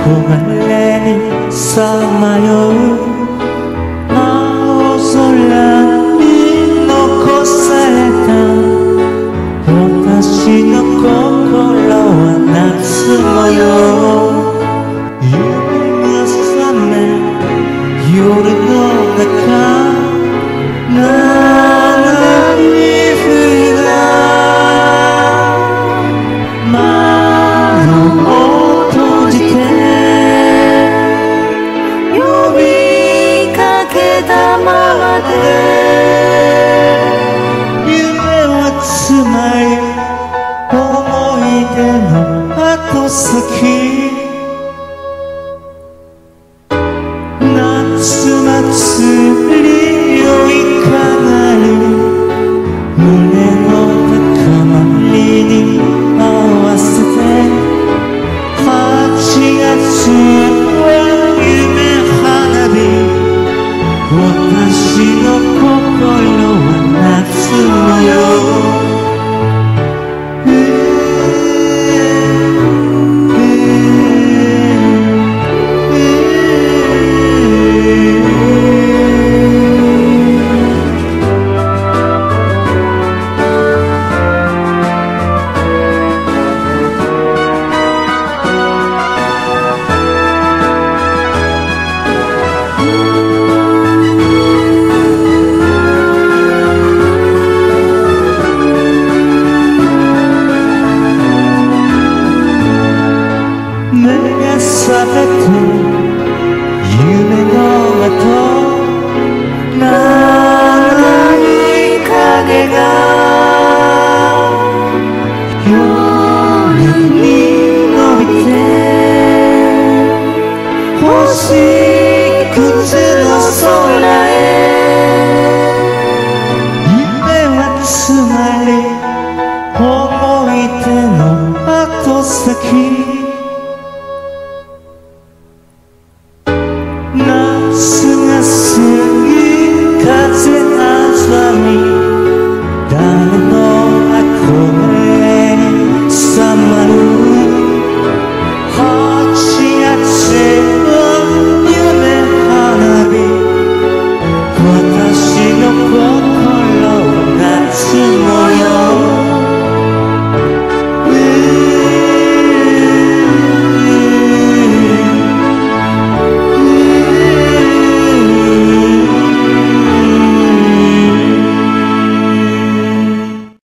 憧れにさまよう青空に残された私の心は夏模様。夢が覚め夜の中長い冬が窓を閉じて呼びかけたままで夢はつまり思い出の後先夏祭りをいかなる胸の高まりに合わせて8月は夢花火私の心は夏模様。目が覚めて夢の後長い影が夜に伸びて星屑の空へ夢はつまり思い出の後先